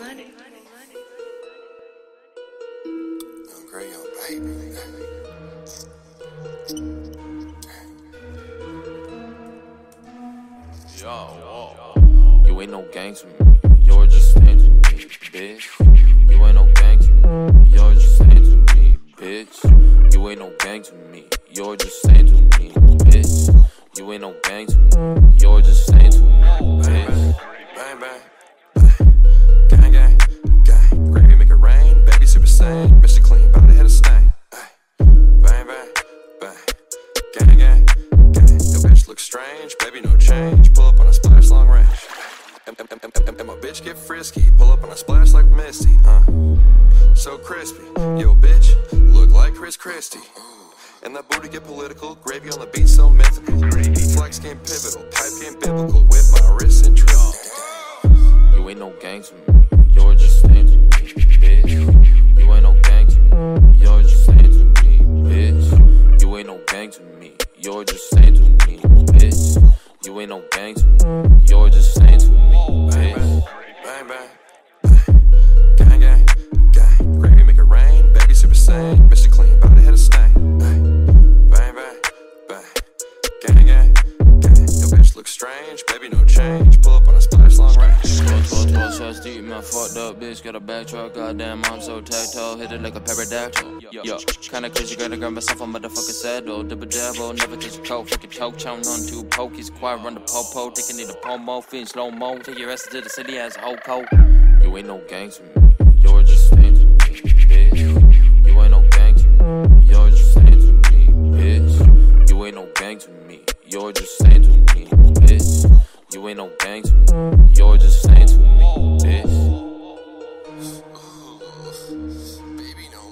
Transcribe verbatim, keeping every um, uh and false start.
Great young baby. Yo, you ain't no gang to me, you're just saying to me, bitch. You ain't no gang to me, you're just saying to me, bitch. You ain't no gang to me, you're just saying to me, bitch. You ain't no gang to me, you're just saying to me, bitch. Bang, bang, bang. Gang, gang, gang. Gravy make it rain, baby super sane. Mister Clean, bout to hit a stain. Bang, bang, bang. Gang, gang, gang. Your bitch look strange, baby no change. Pull up on a splash long range. And, and, and, and, and my bitch get frisky. Pull up on a splash like Misty. Uh, so crispy. Yo, bitch, look like Chris Christie. And that booty get political. Gravy on the beat so mythical. Flex game pivotal, pipe game biblical. Whip my wrist and triple. You ain't no gang to me, you're just saying to me, bitch. You ain't no gang to me, you're just saying to me, bitch. You ain't no gang to me, you're just saying to me, bitch. You ain't no gang to me, you're just saying to me, bitch. Bang, bang, bang. Gang, gang, gang. Gravy make it rain, baby super sane. Mister Clean, bout to hit a stain. Bang, bang, bang. Gang, gang, gang. Your bitch look strange, baby no change. Pull up on a splash long range. twelve, twelve shots deep, man, fucked up bitch. Got a backtrack, goddamn, I'm so tactile. Hit it like a pterodactyl. Yo, kinda crazy, gotta grab myself a motherfucking saddle. Dibble dabble, never touch a coat. Fucking choke, chown on two pokies. Quiet, run the popo. Thinking need a pomo, feeling slow mo. Take your ass to the city as a whole coat. You ain't no gang to me, you're just saying to me, bitch. You ain't no gang to me, you're just saying to me, bitch. You ain't no gang to me, you're just saying to me, bitch. You ain't no gang to me, you're just saying to me, bitch. Baby no